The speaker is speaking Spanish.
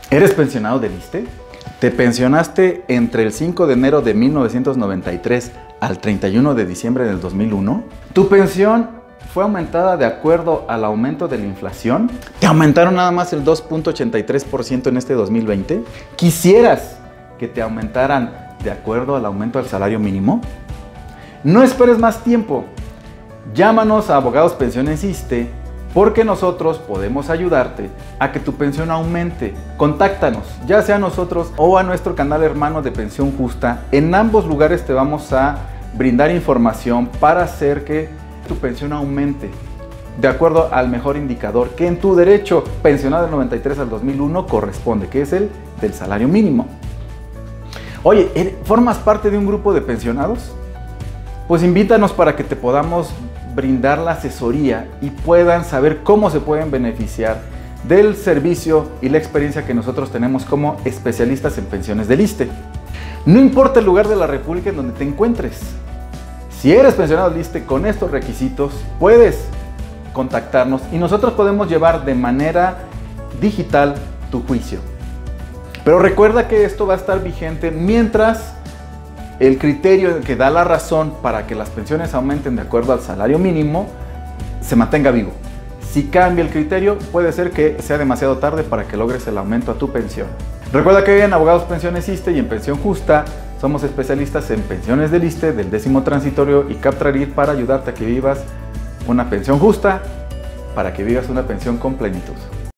¿Eres pensionado del ISSSTE? ¿Te pensionaste entre el 5 de enero de 1993 al 31 de diciembre del 2001? ¿Tu pensión fue aumentada de acuerdo al aumento de la inflación? ¿Te aumentaron nada más el 2.83% en este 2020? ¿Quisieras que te aumentaran de acuerdo al aumento del salario mínimo? No esperes más tiempo. Llámanos a Abogados Pensiones ISSSTE porque nosotros podemos ayudarte a que tu pensión aumente. Contáctanos, ya sea a nosotros o a nuestro canal hermano de Pensión Justa. En ambos lugares te vamos a brindar información para hacer que tu pensión aumente de acuerdo al mejor indicador que en tu derecho pensionado del 93 al 2001 corresponde, que es el del salario mínimo. Oye, ¿formas parte de un grupo de pensionados? Pues invítanos para que te podamos brindar la asesoría y puedan saber cómo se pueden beneficiar del servicio y la experiencia que nosotros tenemos como especialistas en pensiones del ISSSTE. No importa el lugar de la República en donde te encuentres. Si eres pensionado del ISSSTE con estos requisitos, puedes contactarnos y nosotros podemos llevar de manera digital tu juicio. Pero recuerda que esto va a estar vigente mientras el criterio que da la razón para que las pensiones aumenten de acuerdo al salario mínimo se mantenga vivo. Si cambia el criterio, puede ser que sea demasiado tarde para que logres el aumento a tu pensión. Recuerda que en Abogados Pensiones ISSSTE y en Pensión Justa somos especialistas en pensiones del ISSSTE, del 10º transitorio y CAPTRARIR para ayudarte a que vivas una pensión justa, para que vivas una pensión con plenitud.